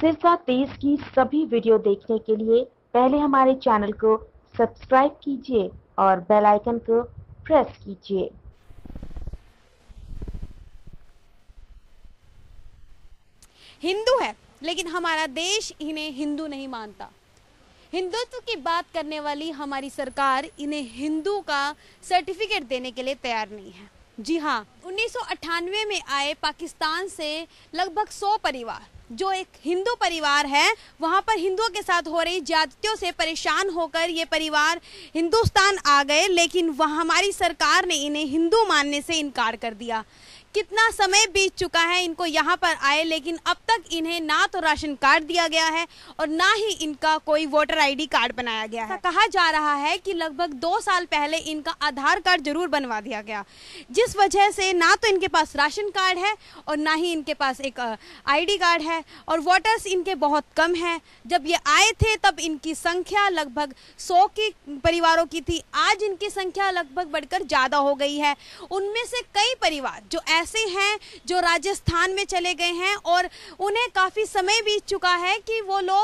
सिरसा तेज की सभी वीडियो देखने के लिए पहले हमारे चैनल को सब्सक्राइब कीजिए और बेल आइकन को प्रेस कीजिए। हिंदू है लेकिन हमारा देश इन्हें हिंदू नहीं मानता। हिंदुत्व की बात करने वाली हमारी सरकार इन्हें हिंदू का सर्टिफिकेट देने के लिए तैयार नहीं है। जी हाँ, 1998 में आए पाकिस्तान से लगभग 100 परिवार, जो एक हिंदू परिवार है, वहाँ पर हिंदुओं के साथ हो रही ज्यादतियों से परेशान होकर ये परिवार हिंदुस्तान आ गए, लेकिन वह हमारी सरकार ने इन्हें हिंदू मानने से इनकार कर दिया। कितना समय बीत चुका है इनको यहाँ पर आए, लेकिन अब तक इन्हें ना तो राशन कार्ड दिया गया है और ना ही इनका कोई वोटर आईडी कार्ड बनाया गया है। कहा जा रहा है कि लगभग 2 साल पहले इनका आधार कार्ड जरूर बनवा दिया गया, जिस वजह से ना तो इनके पास राशन कार्ड है और ना ही इनके पास एक आईडी कार्ड है, और वोटर्स इनके बहुत कम हैं। जब ये आए थे तब इनकी संख्या लगभग 100 की परिवारों की थी, आज इनकी संख्या लगभग बढ़कर ज़्यादा हो गई है। उनमें से कई परिवार जो ऐसे हैं जो राजस्थान में चले गए हैं और उन्हें काफ़ी समय बीत चुका है कि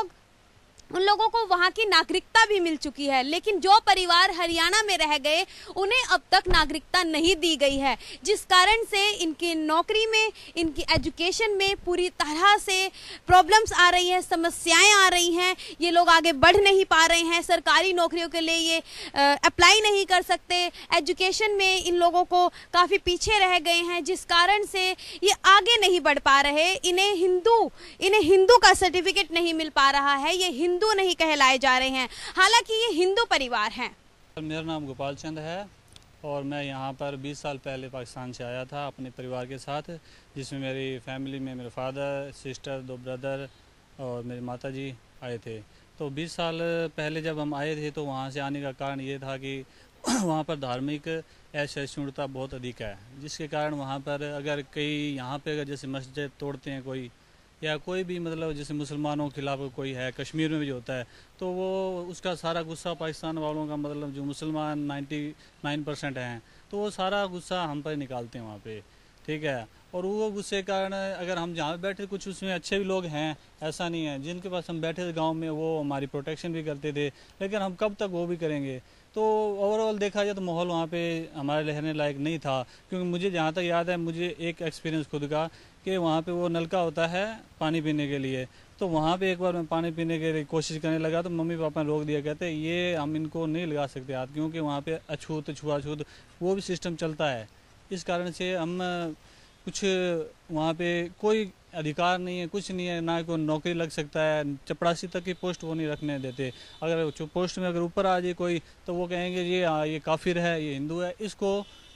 उन लोगों को वहाँ की नागरिकता भी मिल चुकी है, लेकिन जो परिवार हरियाणा में रह गए उन्हें अब तक नागरिकता नहीं दी गई है, जिस कारण से इनकी नौकरी में, इनकी एजुकेशन में पूरी तरह से प्रॉब्लम्स आ रही हैं, समस्याएं आ रही हैं। ये लोग आगे बढ़ नहीं पा रहे हैं, सरकारी नौकरियों के लिए ये अप्लाई नहीं कर सकते। एजुकेशन में इन लोगों को काफ़ी पीछे रह गए हैं, जिस कारण से ये आगे नहीं बढ़ पा रहे। इन्हें हिंदू का सर्टिफिकेट नहीं मिल पा रहा है, ये हिंदू नहीं कहलाए जा रहे हैं, हालांकि ये हिंदू परिवार हैं। मेरा नाम गोपाल चंद है और मैं यहाँ पर 20 साल पहले पाकिस्तान से आया था अपने परिवार के साथ, जिसमें मेरी फैमिली में मेरे फादर, सिस्टर, 2 ब्रदर और मेरी माताजी आए थे। तो 20 साल पहले जब हम आए थे तो वहाँ से आने का कारण ये था कि वहाँ पर धार्मिक असहिष्णुता बहुत अधिक है, जिसके कारण वहाँ पर अगर यहाँ पे अगर जैसे मस्जिद तोड़ते हैं कोई, या कोई भी मतलब जैसे मुसलमानों के खिलाफ कोई है, कश्मीर में भी जो होता है, तो वो उसका सारा गुस्सा पाकिस्तान वालों का, मतलब जो मुसलमान 99% हैं, तो वो सारा गुस्सा हम पर निकालते हैं वहाँ पे, ठीक है। और वो गुस्से के कारण अगर हम जहाँ बैठे, कुछ उसमें अच्छे भी लोग हैं, ऐसा नहीं है, जिनके पास हम बैठे थे गाँव में वो हमारी प्रोटेक्शन भी करते थे, लेकिन हम कब तक वो भी करेंगे। तो ओवरऑल देखा जाए तो माहौल वहाँ पे हमारे रहने लायक नहीं था, क्योंकि मुझे जहाँ तक याद है, मुझे एक एक्सपीरियंस खुद का कि वहाँ पे वो नलका होता है पानी पीने के लिए, तो वहाँ पे एक बार मैं पानी पीने के लिए कोशिश करने लगा तो मम्मी पापा ने रोक दिया, कहते ये हम इनको नहीं लगा सकते हाथ, क्योंकि वहाँ पे अछूत छुआछूत वो भी सिस्टम चलता है। इस कारण से हम कुछ वहाँ पे कोई अधिकार नहीं है, कुछ नहीं है, ना कोई नौकरी लग सकता है, चपरासी तक की पोस्ट वो नहीं रखने देते। अगर पोस्ट में अगर ऊपर आ जाए कोई तो वो कहेंगे ये काफिर है, ये हिंदू है, इसको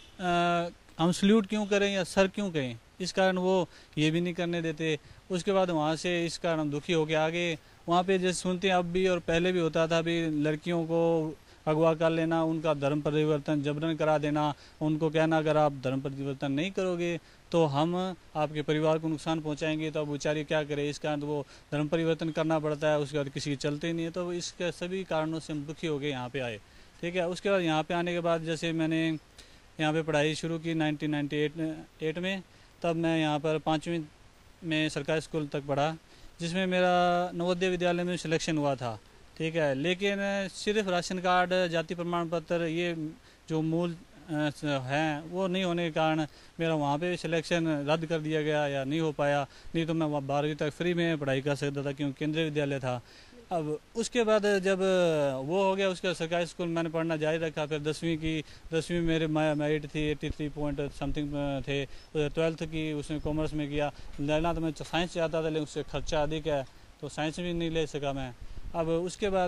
हम सल्यूट क्यों करें या सर क्यों कहें, इस कारण वो ये भी नहीं करने देते। उसके बाद वहाँ से इस कारण हम दुखी होकर आगे वहाँ पे जैसे सुनते हैं अब भी और पहले भी होता था, अभी लड़कियों को अगवा कर लेना, उनका धर्म परिवर्तन जबरन करा देना, उनको कहना अगर आप धर्म परिवर्तन नहीं करोगे तो हम आपके परिवार को नुकसान पहुंचाएंगे, तो अब बेचारी क्या करे, इस कारण तो वो धर्म परिवर्तन करना पड़ता है, उसके बाद किसी की चलते ही नहीं है। तो इसके सभी कारणों से हम दुखी हो गए यहाँ पे आए, ठीक है। उसके बाद यहाँ पे आने के बाद जैसे मैंने यहाँ पे पढ़ाई शुरू की 1998 में, तब मैं यहाँ पर 5वीं में सरकारी स्कूल तक पढ़ा, जिसमें मेरा नवोदय विद्यालय में सिलेक्शन हुआ था, ठीक है। लेकिन सिर्फ राशन कार्ड, जाति प्रमाण पत्र, ये जो मूल हैं वो नहीं होने के कारण मेरा वहाँ पे सिलेक्शन रद्द कर दिया गया या नहीं हो पाया, नहीं तो मैं 12वीं तक फ्री में पढ़ाई कर सकता था, क्योंकि केंद्रीय विद्यालय था। अब उसके बाद जब वो हो गया, उसके सरकारी स्कूल मैंने पढ़ना जारी रखा। फिर 10वीं मेरे मेरिट थी 83 पॉइंट समथिंग थे। 12th की उसमें कॉमर्स में किया, लेना तो मैं साइंस चाहता था, लेकिन उससे खर्चा अधिक है तो साइंस भी नहीं ले सका मैं। अब उसके बाद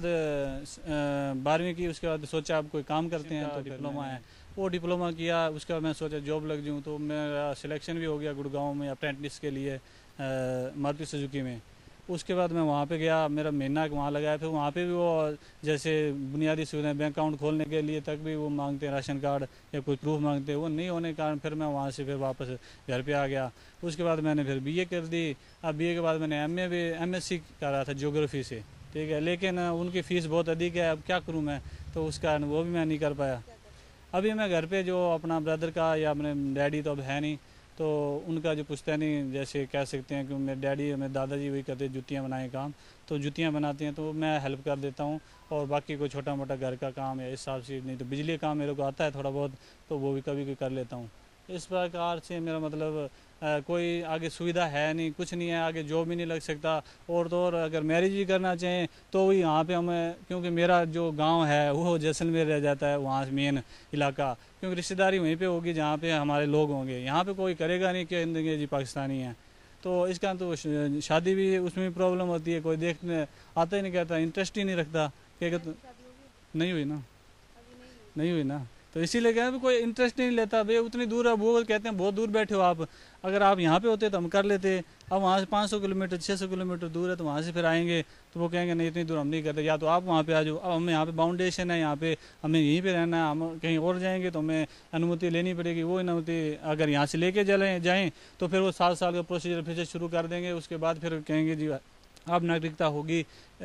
12वीं की, उसके बाद सोचा अब कोई काम करते हैं, तो डिप्लोमा है, वो डिप्लोमा किया। उसके बाद मैं सोचा जॉब लग जाऊँ, तो मेरा सिलेक्शन भी हो गया गुड़गांव में अप्रेंटिस के लिए मारुति सुजुकी में। उसके बाद मैं वहाँ पे गया, मेरा महीना वहाँ लगाया। फिर वहाँ पे भी वो जैसे बुनियादी सुविधाएं, बैंक अकाउंट खोलने के लिए तक भी वो मांगते हैं राशन कार्ड या कोई प्रूफ मांगते हैं, वो नहीं होने के कारण फिर मैं वहाँ से फिर वापस घर पे आ गया। उसके बाद मैंने फिर बीए कर दी। अब बीए के बाद मैंने एमएससी कर रहा था ज्योग्राफी से, ठीक है, लेकिन उनकी फ़ीस बहुत अधिक है, अब क्या करूँ मैं, तो उस कारण वो भी मैं नहीं कर पाया। अभी मैं घर पे जो अपना ब्रदर का या अपने डैडी तो अब है नहीं, तो उनका जो पुश्तैनी जैसे कह सकते हैं कि मेरे डैडी मेरे दादाजी वही करते जुतियाँ बनाए काम, तो जुतियाँ बनाती हैं तो मैं हेल्प कर देता हूँ। और बाकी कोई छोटा मोटा घर का काम या इस हिसाब से, नहीं तो बिजली का काम मेरे को आता है थोड़ा बहुत, तो वो भी कभी कभी कर लेता हूँ। इस प्रकार से मेरा मतलब कोई आगे सुविधा है नहीं, कुछ नहीं है, आगे जॉब भी नहीं लग सकता। और तो और अगर मैरिज भी करना चाहें तो वही यहाँ पे हमें, क्योंकि मेरा जो गांव है वो जैसलमेर रह जाता है, वहाँ मेन इलाका, क्योंकि रिश्तेदारी वहीं पे होगी जहाँ पे हमारे लोग होंगे। यहाँ पे कोई करेगा नहीं कि जी पाकिस्तानी हैं, तो इसका तो शादी भी उसमें भी प्रॉब्लम होती है, कोई देखने आता ही नहीं, कहता इंटरेस्ट ही नहीं रखता, क्या नहीं हुई ना, नहीं हुई ना, तो इसीलिए क्या है कोई इंटरेस्ट नहीं लेता भाई, उतनी दूर है, वो कहते हैं बहुत दूर बैठे हो आप, अगर आप यहाँ पे होते तो हम कर लेते, अब वहाँ से 500 किलोमीटर 600 किलोमीटर दूर है, तो वहाँ से फिर आएंगे तो वो कहेंगे नहीं इतनी दूर हम नहीं करते, या तो आप वहाँ पे आ जाओ। अब हमें यहाँ पे बाउंडेशन है, यहाँ पे हमें यहीं पे रहना है, हम कहीं और जाएंगे तो हमें अनुमति लेनी पड़ेगी, वो अनुमति अगर यहाँ से लेके जाएँ तो फिर वो 7 साल का प्रोसीजर फिर से शुरू कर देंगे, उसके बाद फिर कहेंगे जी अब नागरिकता होगी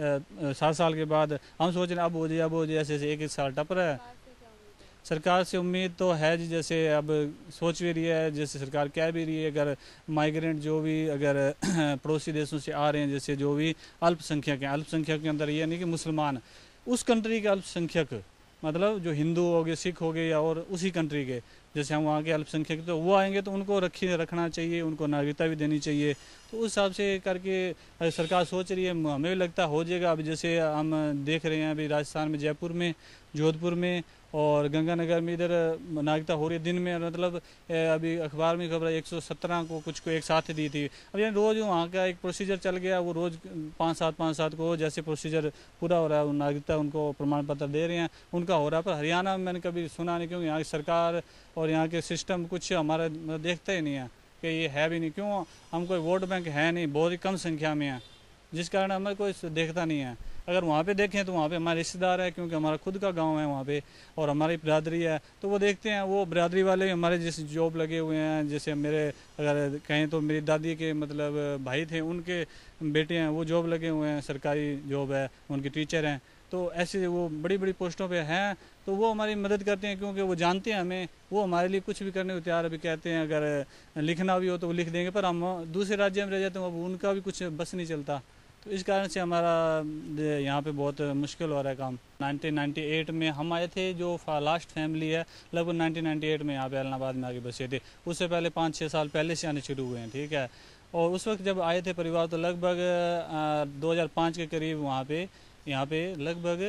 7 साल के बाद। हम सोच रहे हैं अब हो जाए, ऐसे ऐसे 1 साल टप रहा है। सरकार से उम्मीद तो है जी, जैसे अब सोच भी रही है, जैसे सरकार कह भी रही है, अगर माइग्रेंट जो भी अगर पड़ोसी देशों से आ रहे हैं, जैसे जो भी अल्पसंख्यक हैं, अल्पसंख्यक के अंदर ये नहीं कि मुसलमान, उस कंट्री के अल्पसंख्यक मतलब जो हिंदू हो गए, सिख हो गए, या और उसी कंट्री के, जैसे हम वहाँ के अल्पसंख्यक, तो वो आएंगे तो उनको रखना चाहिए, उनको नागरिकता भी देनी चाहिए। तो उस हिसाब से करके सरकार सोच रही है, हमें भी लगता हो जाएगा। अब जैसे हम देख रहे हैं अभी राजस्थान में, जयपुर में, जोधपुर में और गंगानगर में इधर नागरिकता हो रही है दिन में, मतलब अभी अखबार में खबर 117 को कुछ को एक साथ दी थी। अब यानी रोज़ वहाँ का एक प्रोसीजर चल गया, वो रोज़ 5-7 को जैसे प्रोसीजर पूरा हो रहा है, नागरिकता उनको प्रमाण पत्र दे रहे हैं, उनका हो रहा है। पर हरियाणा में मैंने कभी सुना नहीं, क्योंकि यहाँ की सरकार और यहाँ के सिस्टम कुछ हमारा देखता ही नहीं है कि ये है भी नहीं। क्यों, हम कोई वोट बैंक है नहीं, बहुत ही कम संख्या में है, जिस कारण हमें कोई देखता नहीं है। अगर वहाँ पे देखें तो वहाँ पे हमारे रिश्तेदार है, क्योंकि हमारा खुद का गांव है वहाँ पे, और हमारी बिरादरी है, तो वो देखते हैं, वो बिरादरी वाले हमारे जैसे जॉब लगे हुए हैं। जैसे मेरे अगर कहें तो मेरी दादी के मतलब भाई थे, उनके बेटे हैं, वो जॉब लगे हुए हैं, सरकारी जॉब है, उनके टीचर हैं, तो ऐसे वो बड़ी बड़ी पोस्टों पे हैं, तो वो हमारी मदद करते हैं, क्योंकि वो जानते हैं हमें, वो हमारे लिए कुछ भी करने को तैयार। अभी कहते हैं अगर लिखना भी हो तो वो लिख देंगे, पर हम दूसरे राज्य में रह जाते हैं, अब उनका भी कुछ बस नहीं चलता। तो इस कारण से हमारा यहाँ पे बहुत मुश्किल हो रहा है काम। 1998 में हम आए थे, जो लास्ट फैमिली है लगभग 1998 में यहाँ पे इलाहाबाद में आके बसे थे। उससे पहले 5-6 साल पहले से आने शुरू हुए हैं, ठीक है। और उस वक्त जब आए थे परिवार, तो लगभग 2005 के करीब वहाँ पे यहाँ पे लगभग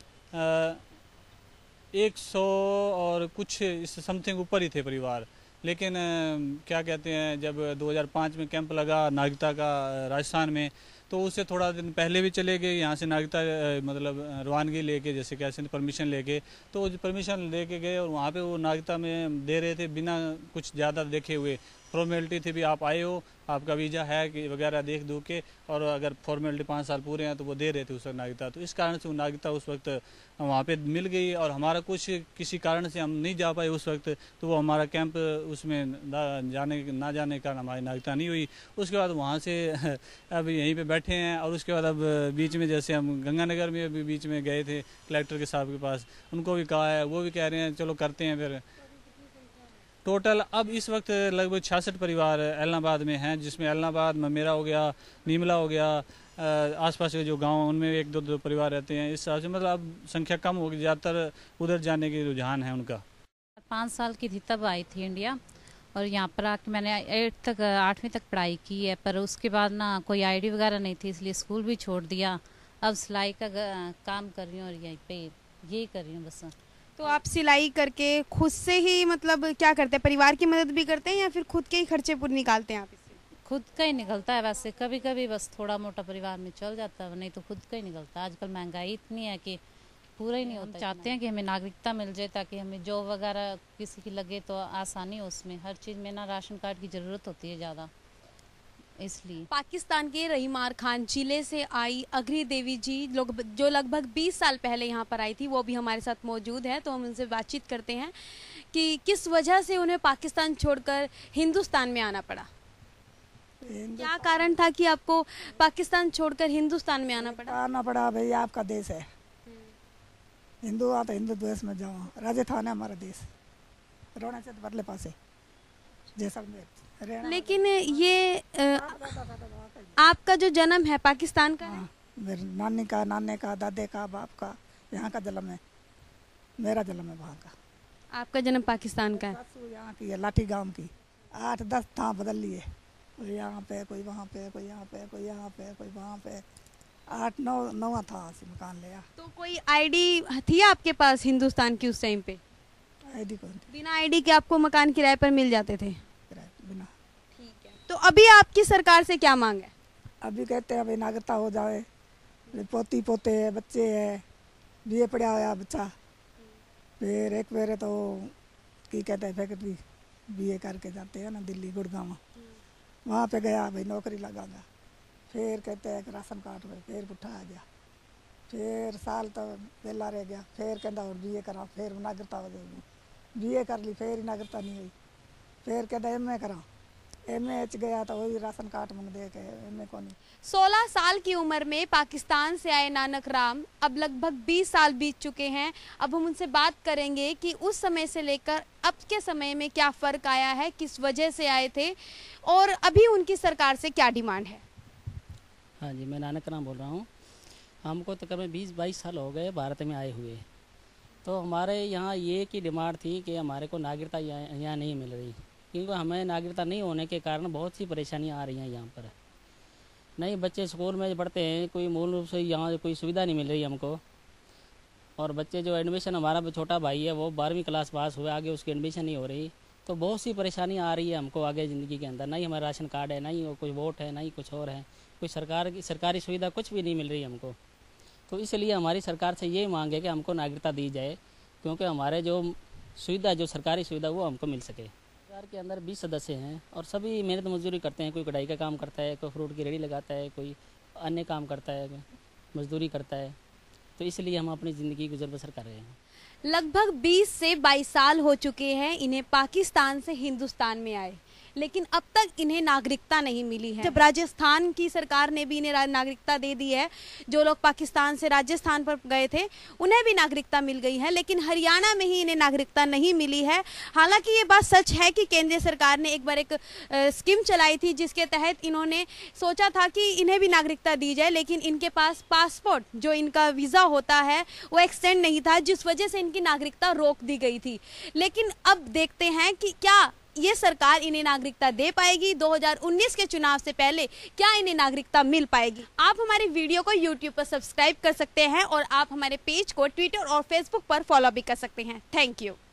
100 और कुछ इस समथिंग ऊपर ही थे परिवार। लेकिन क्या कहते हैं, जब 2005 में कैंप लगा नागरिकता का राजस्थान में, तो उससे थोड़ा दिन पहले भी चले गए यहाँ से नागरिकता मतलब रवानगी लेके, जैसे कैसे परमिशन लेके, तो परमिशन लेके गए और वहाँ पे वो नागरिकता में दे रहे थे बिना कुछ ज़्यादा देखे हुए। फॉर्मेलिटी थी भी, आप आए हो, आपका वीज़ा है कि वगैरह देख दो के, और अगर फॉर्मेलिटी 5 साल पूरे हैं तो वो दे रहे थे उस वक्त नागरिकता। तो इस कारण से वो नागरिकता उस वक्त वहाँ पे मिल गई, और हमारा कुछ किसी कारण से हम नहीं जा पाए उस वक्त, तो वो हमारा कैंप उसमें ना जाने के कारण हमारी नागरिकता नहीं हुई। उसके बाद वहाँ से अब यहीं पे बैठे हैं, और उसके बाद अब बीच में जैसे हम गंगानगर में अभी बीच में गए थे कलेक्टर के साहब के पास, उनको भी कहा है, वो भी कह रहे हैं चलो करते हैं। फिर टोटल अब इस वक्त लगभग 66 परिवार इलाहाबाद में हैं, जिसमें इलाहाबाद ममेरा हो गया, नीमला हो गया, आसपास के जो गांव उनमें 1-2 परिवार रहते हैं। इस हिसाब से मतलब अब संख्या कम होगी, ज़्यादातर उधर जाने के रुझान है उनका। 5 साल की थी तब आई थी इंडिया, और यहाँ पर आके मैंने 8वीं तक पढ़ाई की है, पर उसके बाद ना कोई आईडी वगैरह नहीं थी, इसलिए स्कूल भी छोड़ दिया। अब सिलाई का काम कर रही हूँ और यहीं पे यही कर रही हूँ बस। तो आप सिलाई करके खुद से ही मतलब क्या करते हैं, परिवार की मदद भी करते हैं या फिर खुद के ही खर्चे पूरे निकालते हैं आप इससे? खुद का ही निकलता है वैसे, कभी कभी बस थोड़ा मोटा परिवार में चल जाता है, नहीं तो खुद का ही निकलता है। आजकल महंगाई इतनी है कि पूरा ही नहीं होता। चाहते हैं कि हमें नागरिकता मिल जाए, ताकि हमें जॉब वगैरह किसी की लगे तो आसानी हो उसमें। हर चीज़ में ना राशन कार्ड की ज़रूरत होती है ज़्यादा, इसलिए। पाकिस्तान के रहीमार खान जिले से आई अग्नि देवी जी जो लगभग 20 साल पहले यहाँ पर आई थी, वो भी हमारे साथ मौजूद है। तो हम उनसे बातचीत करते हैं कि किस वजह से उन्हें पाकिस्तान छोड़कर हिंदुस्तान में आना पड़ा। क्या कारण था कि आपको पाकिस्तान छोड़कर हिंदुस्तान में आना पड़ा? भाई आपका देश है, हिंदू आता हिंदू देश में जाओ। राजस्थान है हमारा देश, रोना से बरले पास है। जैसलमेर हरियाणा। लेकिन ये आपका जो जन्म है पाकिस्तान का है? हाँ, मेरे नानी का, नाने का, दादे का, बाप का यहाँ का जन्म है, मेरा जन्म है वहाँ का। आपका जन्म पाकिस्तान का है। सासू यहाँ की है, लाठी गांव की। 8-10 था बदल लिए, कोई यहाँ पे, कोई वहाँ पे, कोई यहाँ पे, कोई यहाँ पे, कोई वहाँ पे। 8-9 था मकान लिया। तो कोई आईडी थी आपके पास हिंदुस्तान की उस टाइम पे? आईडी कौन थी? बिना आईडी के आपको मकान किराए पर मिल जाते थे? किराए बिना। ठीक है। तो अभी आपकी सरकार से क्या मांग है? अभी कहते हैं अभी नागरिकता हो जाए, पोती पोते है, बच्चे है, बीए पढ़ा हुआ बच्चा। फिर एक मेरे तो की कहते हैं फैक्ट्री बीए करके जाते हैं ना दिल्ली गुड़गांव, वहाँ पे गया भाई नौकरी लगागा। फिर कहते हैं कि राशन कार्ड में फिर उठा आ गया। फिर साल तो वेला रह गया। फिर कहता और बीए करा, फिर नागरिकता हो जाएगी। बीए कर ली, फिर नागरिकता नहीं हुई। फिर कहता एमए करा, एमए गया तो वही राशन कार्ड मंग दे के एमए को नहीं। 16 साल की उम्र में पाकिस्तान से आए नानक राम अब लगभग 20 साल बीत चुके हैं। अब हम उनसे बात करेंगे कि उस समय से लेकर अब के समय में क्या फ़र्क आया है, किस वजह से आए थे और अभी उनकी सरकार से क्या डिमांड है। हाँ जी, मैं नानक राम बोल रहा हूँ। हमको तकरीबन 20-22 साल हो गए भारत में आए हुए। तो हमारे यहाँ ये की डिमांड थी कि हमारे को नागरिकता यहाँ नहीं मिल रही, क्योंकि हमें नागरिकता नहीं होने के कारण बहुत सी परेशानियाँ आ रही हैं यहाँ पर। नहीं, बच्चे स्कूल में पढ़ते हैं, कोई मूल रूप से यहाँ कोई सुविधा नहीं मिल रही हमको। और बच्चे जो एडमिशन, हमारा छोटा भाई है वो 12वीं क्लास पास हुआ, आगे उसकी एडमिशन नहीं हो रही। तो बहुत सी परेशानियाँ आ रही है हमको आगे ज़िंदगी के अंदर। नहीं हमारा राशन कार्ड है, नहीं कोई वोट है, नहीं कुछ और है, कोई सरकारी सुविधा कुछ भी नहीं मिल रही हमको। तो इसलिए हमारी सरकार से ये मांग है कि हमको नागरिकता दी जाए, क्योंकि हमारे जो सुविधा, जो सरकारी सुविधा वो हमको मिल सके। परिवार के अंदर 20 सदस्य हैं और सभी मेहनत मजदूरी करते हैं। कोई कढ़ाई का काम करता है, कोई फ्रूट की रेहड़ी लगाता है, कोई अन्य काम करता है, मजदूरी करता है। तो इसलिए हम अपनी ज़िंदगी गुजर बसर कर रहे हैं। लगभग 20 से 22 साल हो चुके हैं इन्हें पाकिस्तान से हिंदुस्तान में आए, लेकिन अब तक इन्हें नागरिकता नहीं मिली है। जब राजस्थान की सरकार ने भी इन्हें नागरिकता दे दी है, जो लोग पाकिस्तान से राजस्थान पर गए थे उन्हें भी नागरिकता मिल गई है, लेकिन हरियाणा में ही इन्हें नागरिकता नहीं मिली है। हालांकि ये बात सच है कि केंद्रीय सरकार ने एक बार एक स्कीम चलाई थी जिसके तहत इन्होंने सोचा था कि इन्हें भी नागरिकता दी जाए, लेकिन इनके पास पासपोर्ट, जो इनका वीज़ा होता है, वो एक्सटेंड नहीं था, जिस वजह से इनकी नागरिकता रोक दी गई थी। लेकिन अब देखते हैं कि क्या ये सरकार इन्हें नागरिकता दे पाएगी। 2019 के चुनाव से पहले क्या इन्हें नागरिकता मिल पाएगी। आप हमारे वीडियो को YouTube पर सब्सक्राइब कर सकते हैं और आप हमारे पेज को ट्विटर और फेसबुक पर फॉलो भी कर सकते हैं। Thank you.